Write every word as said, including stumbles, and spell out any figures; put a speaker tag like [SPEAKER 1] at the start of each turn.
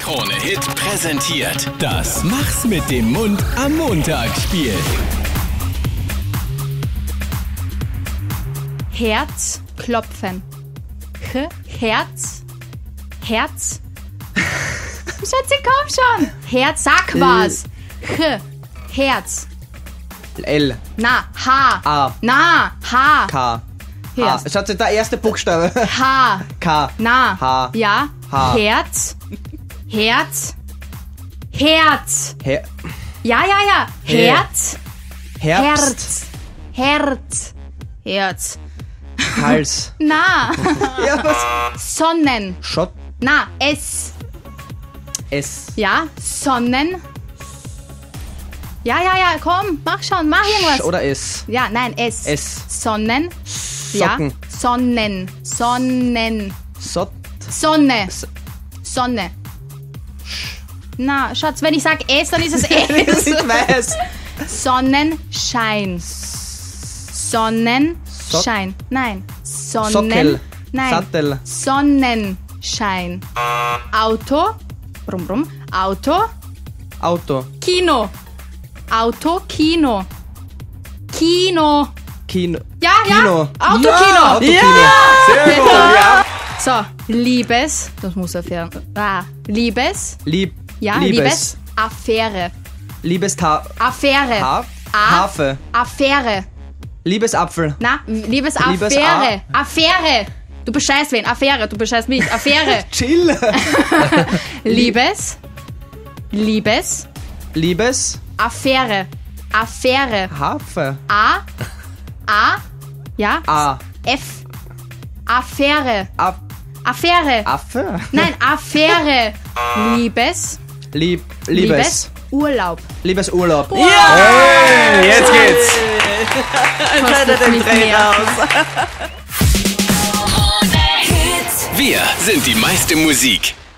[SPEAKER 1] Krone Hit präsentiert das Mach's mit dem Mund am Montag-Spiel.
[SPEAKER 2] Herz klopfen. H Herz. Herz. Schatzi, komm schon. Herz, sag was. H Herz.
[SPEAKER 3] L.
[SPEAKER 2] Na, H.
[SPEAKER 3] A.
[SPEAKER 2] Na, H.
[SPEAKER 3] K.
[SPEAKER 2] Herz.
[SPEAKER 3] H. Schaut, der erste Buchstabe.
[SPEAKER 2] H.
[SPEAKER 3] K.
[SPEAKER 2] Na.
[SPEAKER 3] H.
[SPEAKER 2] Ja.
[SPEAKER 3] H.
[SPEAKER 2] Herz. Herz. Herz.
[SPEAKER 3] Her
[SPEAKER 2] Ja, ja, ja.
[SPEAKER 3] Her-
[SPEAKER 2] Herz.
[SPEAKER 3] Herbst.
[SPEAKER 2] Herz. Herz. Herz.
[SPEAKER 3] Hals.
[SPEAKER 2] Na.
[SPEAKER 3] Ja, was?
[SPEAKER 2] Sonnen.
[SPEAKER 3] Schott.
[SPEAKER 2] Na, S.
[SPEAKER 3] S.
[SPEAKER 2] Ja, Sonnen. Ja, ja, ja, komm, mach schon, mach irgendwas.
[SPEAKER 3] Sch oder S.
[SPEAKER 2] Ja, nein, S.
[SPEAKER 3] S.
[SPEAKER 2] Sonnen.
[SPEAKER 3] Socken.
[SPEAKER 2] Ja, Sonnen. Sonnen.
[SPEAKER 3] Sott.
[SPEAKER 2] Sonne.
[SPEAKER 3] S
[SPEAKER 2] Sonne. Na, Schatz, wenn ich sag S, dann ist es
[SPEAKER 3] Ich
[SPEAKER 2] S.
[SPEAKER 3] weiß.
[SPEAKER 2] Sonnenschein. Sonnenschein. Nein. Sonnen.
[SPEAKER 3] Sockel.
[SPEAKER 2] Nein.
[SPEAKER 3] Sattel.
[SPEAKER 2] Sonnenschein. Auto. Brumm, brumm. Auto.
[SPEAKER 3] Auto.
[SPEAKER 2] Kino. Auto, Kino. Kino.
[SPEAKER 3] Kino.
[SPEAKER 2] Ja,
[SPEAKER 3] Kino.
[SPEAKER 2] ja. Autokino.
[SPEAKER 3] Ja, Autokino.
[SPEAKER 2] Ja.
[SPEAKER 3] Sehr gut, ja.
[SPEAKER 2] So, Liebes. Das muss erfahren. Ah, Liebes.
[SPEAKER 3] Lieb.
[SPEAKER 2] Ja,
[SPEAKER 3] Liebes.
[SPEAKER 2] Liebes. Affäre.
[SPEAKER 3] Liebesta.
[SPEAKER 2] Affäre.
[SPEAKER 3] Ha
[SPEAKER 2] A-
[SPEAKER 3] Harfe.
[SPEAKER 2] Affäre.
[SPEAKER 3] Liebesapfel.
[SPEAKER 2] Na, Liebesaffäre.
[SPEAKER 3] Liebesa-
[SPEAKER 2] Affäre. Du bescheißt wen? Affäre. Du bescheißt mich. Affäre.
[SPEAKER 3] Chill.
[SPEAKER 2] Liebes. Liebes.
[SPEAKER 3] Liebes.
[SPEAKER 2] Affäre. Affäre.
[SPEAKER 3] Harfe.
[SPEAKER 2] A. A. Ja.
[SPEAKER 3] A.
[SPEAKER 2] F. Affäre.
[SPEAKER 3] A
[SPEAKER 2] Affäre.
[SPEAKER 3] Affe.
[SPEAKER 2] Nein, Affäre. Liebes.
[SPEAKER 3] Lieb. Liebes.
[SPEAKER 2] Urlaub.
[SPEAKER 3] Liebesurlaub.
[SPEAKER 4] Hey, jetzt geht's.
[SPEAKER 2] Kostet mich mehr.
[SPEAKER 1] Wir sind die meiste Musik.